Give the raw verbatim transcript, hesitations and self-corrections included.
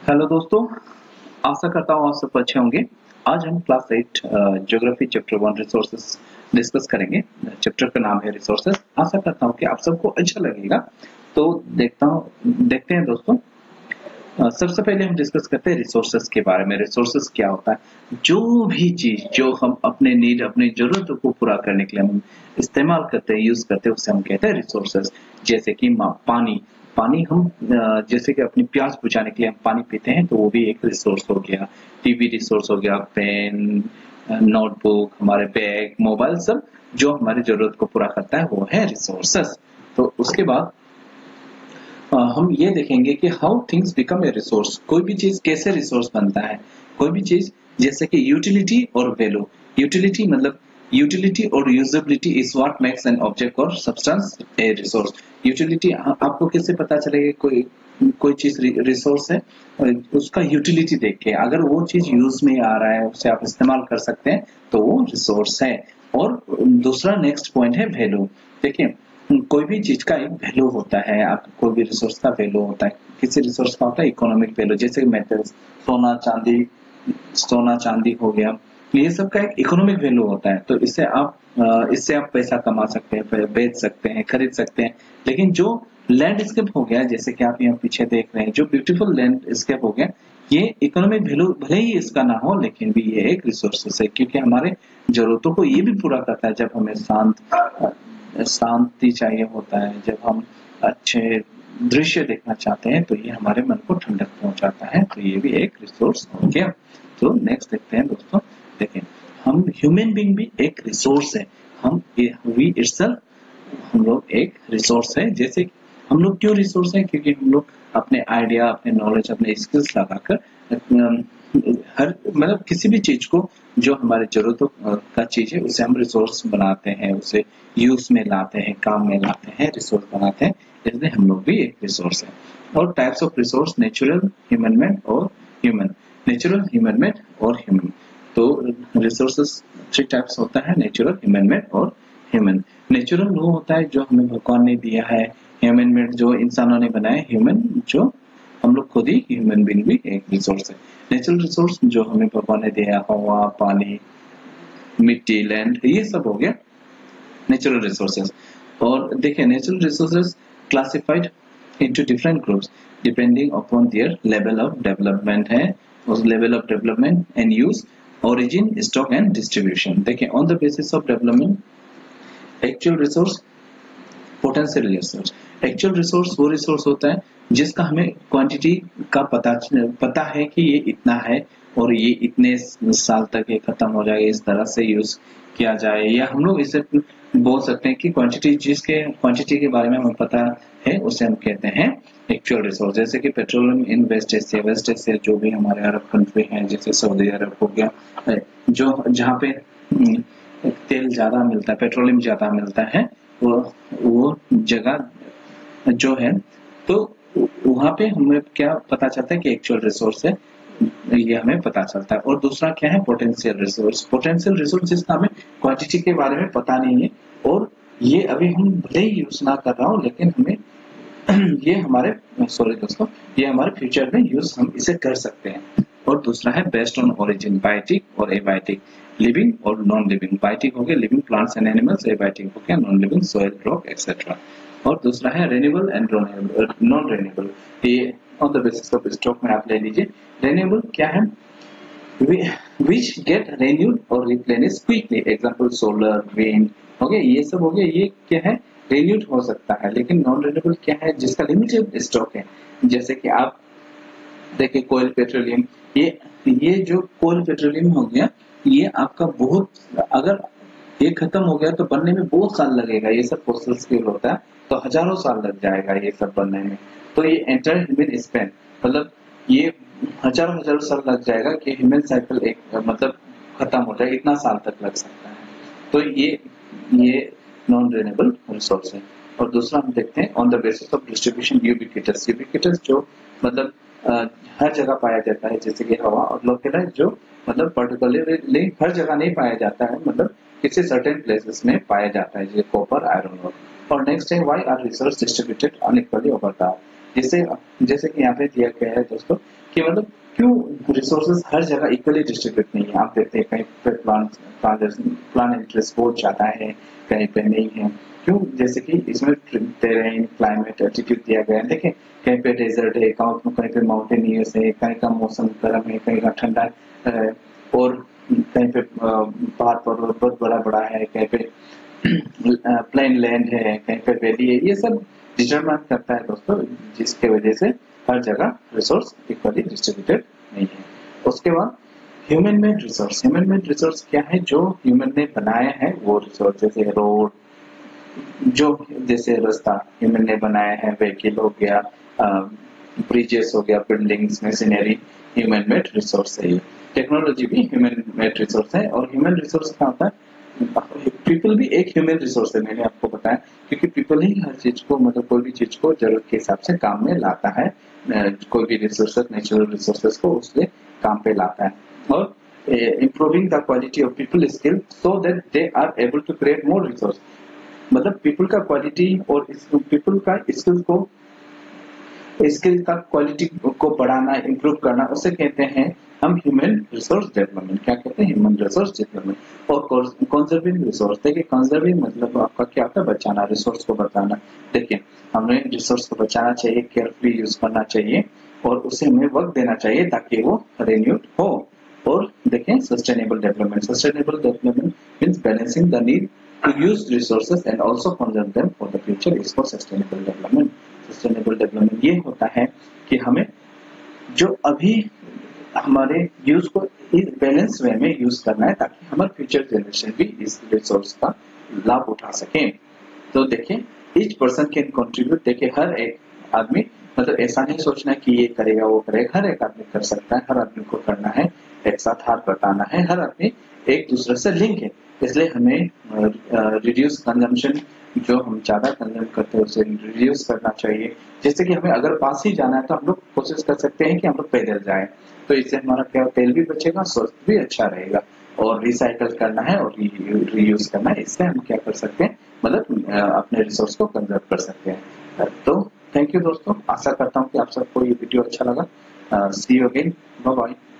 Hello दोस्तों, आशा करता हूँ आप सब अच्छे होंगे। आज हम class eight geography chapter one resources discuss करेंगे। चैप्टर का नाम है रिसोर्सेज। आशा करता हूँ कि आप सबको अच्छा लगेगा। तो देखता हूँ देखते हैं दोस्तों। अ, सबसे पहले हम डिस्कस करते हैं रिसोर्सेज के बारे में। रिसोर्सेज क्या होता है? जो भी चीज जो हम अपने नीड अपनी जरूरतों को पूरा करने के लिए हम इस्तेमाल करते हैं, यूज करते हैं, उसे हम कहते हैं रिसोर्सेज। जैसे कि मा- पानी पानी हम अ, जैसे कि अपनी प्यास बुझाने के लिए हम पानी पीते हैं, तो वो भी एक रिसोर्स हो गया। टीवी रिसोर्स हो गया, पेन, नोटबुक, हमारे बैग, मोबाइल, सब जो हमारी जरूरत को पूरा करता है वो है रिसोर्सेस। तो उसके बाद अ, हम ये देखेंगे कि how things become a resource. कोई भी चीज कैसे रिसोर्स बनता है। कोई भी चीज जैसे कि यूटिलिटी और वैल्यू। यूटिलिटी मतलब यूटिलिटी और usability is what makes an object और सब्सटेंस ए रिसोर्स। यूटिलिटी आपको कैसे पता चलेगा कोई कोई चीज रिसोर्स है? और उसका यूटिलिटी देख के, अगर वो चीज यूज में आ रहा है, उसे आप इस्तेमाल कर सकते हैं, तो वो रिसोर्स है। और दूसरा नेक्स्ट पॉइंट है वैल्यू। देखिए, कोई भी चीज का एक वैल्यू होता है। आप कोई भी रिसोर्स का वैल्यू होता है। किसी रिसोर्स का होता है इकोनॉमिक वैल्यू, जैसे मेटल्स, सोना चांदी सोना चांदी हो गया, ये सब का एक इकोनॉमिक वैल्यू होता है। तो इससे आप अ, इससे आप पैसा कमा सकते हैं, बेच सकते हैं, खरीद सकते हैं। लेकिन जो लैंडस्केप हो गया, जैसे कि आप यहाँ पीछे देख रहे हैं, जो ब्यूटीफुल लैंडस्केप हो गया, ये इकोनॉमिक वैल्यू भले ही इसका ना हो, लेकिन भी ये एक रिसोर्सेस है, क्योंकि हमारे जरूरतों को ये भी पूरा करता है। जब हमें शांत शांति चाहिए होता है, जब हम अच्छे दृश्य देखना चाहते हैं, तो ये हमारे मन को ठंडक पहुंचाता है। तो ये भी एक रिसोर्स हो गया। तो नेक्स्ट देखते हैं दोस्तों। देखें, हम ह्यूमन बीइंग भी एक रिसोर्स है। हम वी इटसेल्फ हम लोग एक रिसोर्स है। जैसे हम लोग क्यों रिसोर्स है? क्योंकि हम लोग अपने आइडिया, अपने नॉलेज, अपने स्किल्स लगाकर हर मतलब किसी भी चीज को जो हमारे जरूरतों का चीज है, उसे हम रिसोर्स बनाते हैं, उसे यूज में लाते हैं, काम में लाते हैं, रिसोर्स बनाते हैं। इसलिए हम लोग भी एक रिसोर्स है। और types of resource: natural, human made और ह्यूमन। नेचुरल, ह्यूमन मेड और ह्यूमन। तो रिसोर्सेस थ्री टाइप्स होता है: नेचुरल, ह्यूमन मेड और ह्यूमन। नेचुरल वो होता है जो हमें भगवान ने दिया है। ह्यूमन मेड जो इंसानों ने बनाया। ह्यूमन जो हम लोग खुद ही, ह्यूमन बीइंग भी एक रिसोर्स है। नेचुरल रिसोर्स जो हमें भगवान ने दिया, हवा, पानी, मिट्टी, लैंड, ये सब हो गया नेचुरल रिसोर्सेज। और देखिए, natural resources classified into different groups depending upon their level of development है, उस level of development and use, origin, stock and distribution। देखिए, on the basis of development, actual resource, potential resource. Actual resource वो resource होता है जिसका हमें quantity का पता पता है कि ये इतना है और ये इतने साल तक ये खत्म हो जाएगा, इस तरह से यूज किया जाए। या हम लोग इसे बोल सकते हैं कि क्वांटिटी, जिसके क्वांटिटी के बारे में हमें पता है, उसे हम कहते हैं एक्चुअल रिसोर्स। जैसे कि petroleum in West Asia, West Asia जो भी हमारे अरब कंट्री हैं, जैसे सऊदी अरब हो गया, जो जहाँ पे तेल ज्यादा मिलता है, पेट्रोलियम ज्यादा मिलता है, वो वो जगह जो है, तो वहां पे हमें क्या पता चलता है कि एक्चुअल रिसोर्स है, ये हमें पता चलता है। और दूसरा क्या है? Potential resource. पोटेंशियल रिसोर्स जिसका हमें क्वांटिटी के बारे में पता नहीं है, और ये अभी हम भले ही यूज ना कर रहा हूँ, लेकिन हमें ये हमारे सॉरी दोस्तों ये हमारे फ्यूचर में यूज हम इसे कर सकते हैं। और दूसरा है बेस्ड ऑन ओरिजिन, बायोटिक और एबायोटिक, लिविंग और नॉन लिविंग। बायोटिक हो गया living plants and animals, abiotic हो गया non living soil, rock etcetera. और दूसरा है रेन्यूएबल एंड नॉन रेन्यूएबल। ये on the basis of stock में आप ले लीजिए। रेन्यूएबल क्या है? which get renewed और replenished quickly, example solar, wind हो गया, ये सब हो गया। ये क्या है? रिन्यूड हो सकता है। लेकिन नॉन रिन्यूएबल क्या है? जिसका लिमिटेड स्टॉक है। जैसे कि आप देखिए, कोयल पेट्रोलियम, ये ये जो कोयल पेट्रोलियम हो गया, ये आपका बहुत, अगर ये खत्म हो गया तो बनने में बहुत साल लगेगा। ये सब फॉसिल फ्यूल होता है, तो हजारों साल लग जाएगा ये सब बनने में। तो ये एंटायर ह्यूमन स्पेन, मतलब ये हजारों हजारों साल लग जाएगा कि ह्यूमन साइकिल एक मतलब खत्म हो जाए, इतना साल तक लग सकता है। तो ये ये नॉन रिन्यूएबल रिसोर्स है। और दूसरा हम देखते हैं on the basis of distribution, ubiquitous. Ubiquitous जो मतलब आ, हर जगह पाया जाता है, जैसे कि हवा, और लोकलाइज जो मतलब पर्टिकुलरली हर जगह नहीं पाया जाता है, मतलब किसी सर्टेन प्लेसेस में पाया जाता है, जैसे कॉपर, आयरन और। और नेक्स्ट है why are resource distributed unequally over the earth. जैसे जैसे कि यहाँ पे दिया गया है दोस्तों कि मतलब क्यों रिसोर्सेज हर जगह इक्वली डिस्ट्रीब्यूट नहीं है। आप देखते हैं कहीं पे प्लान प्लान इंटरेस्ट बहुत ज्यादा है, कहीं पे नहीं है। क्यों? जैसे कि इसमें टेरेन, क्लाइमेट, एल्टीट्यूड दिया गया है। देखें कहीं पे डेजर्ट है, कहीं पे माउंटेनियस है, कहीं का मौसम गर्म है, कहीं का ठंडा है, और कहीं पे पहाड़ पर्वत बहुत बड़ा बड़ा है, कहीं पे प्लेन लैंड है, कहीं पे वैली है। ये सब डिटरमाइन करता है दोस्तों, जिसके वजह से हर जगह रिसोर्स इक्वली डिस्ट्रीब्यूटेड नहीं है। उसके बाद human made resource. Human made resource क्या है? जो ह्यूमन ने बनाया है वो रिसोर्स, जैसे रोड, जो जैसे रास्ता ह्यूमन ने बनाया है, व्हीकल हो गया, ब्रिजेस हो गया, buildings, machinery, human made resource है। टेक्नोलॉजी भी ह्यूमन मेड रिसोर्स है। और ह्यूमन रिसोर्स क्या होता है? पीपल भी एक ह्यूमन रिसोर्स है, मैंने आपको बताया, क्योंकि पीपल ही हर चीज को, मतलब कोई भी चीज को जरूरत के हिसाब से काम में लाता है। कोई भी रिसोर्सेज, नेचुरल रिसोर्सेज को उसके काम पे लाता है। और improving the quality of people skill so that they are able to create more resource. मतलब पीपल का क्वालिटी और पीपल का स्किल को स्किल का क्वालिटी को बढ़ाना, इंप्रूव करना, उसे कहते हैं हम ह्यूमन रिसोर्स डेवलपमेंट। क्या कहते हैं? Human resource development. और कंजर्विंग रिसोर्स, देखिए कंजर्विंग मतलब आपका क्या होता है? बचाना, रिसोर्स को बचाना। देखिए हमें रिसोर्स को बचाना चाहिए, केयरफुली यूज करना चाहिए, और उसे हमें वक्त देना चाहिए ताकि वो रिन्यूड हो। और देखें sustainable development. Sustainable development means balancing the need to use resources and also conserve them for the future is for sustainable development. Sustainable development ये होता है कि हमें जो अभी हमारे यूज को इस बैलेंस वे में यूज करना है ताकि हमारे फ्यूचर जनरेशन भी इस रिसोर्स का लाभ उठा सकें। तो देखिए ईच पर्सन कैन कंट्रीब्यूट। देखिए हर एक आदमी, मतलब ऐसा नहीं सोचना है कि ये करेगा वो करेगा, हर एक आदमी कर सकता है, हर आदमी को करना है, एक साथ हाथ बटाना है, हर आदमी एक दूसरे से लिंक है। इसलिए हमें रिड्यूस कंजम्पशन, जो हम ज्यादा कंज्यूम करते हैं उसे रिड्यूस करना चाहिए। जैसे कि हमें अगर पास ही जाना है तो हम लोग कोशिश कर सकते हैं कि हम लोग पैदल जाएं, तो इससे हमारा क्या तेल भी बचेगा, स्वास्थ्य भी अच्छा रहेगा। और रिसाइकल करना है और रीयूज करना है, इससे हम क्या कर सकते हैं, मतलब अपने रिसोर्स को कंजर्व कर सकते हैं। तो थैंक यू दोस्तों, आशा करता हूँ कि आप सबको ये वीडियो अच्छा लगा। See you again, bye bye.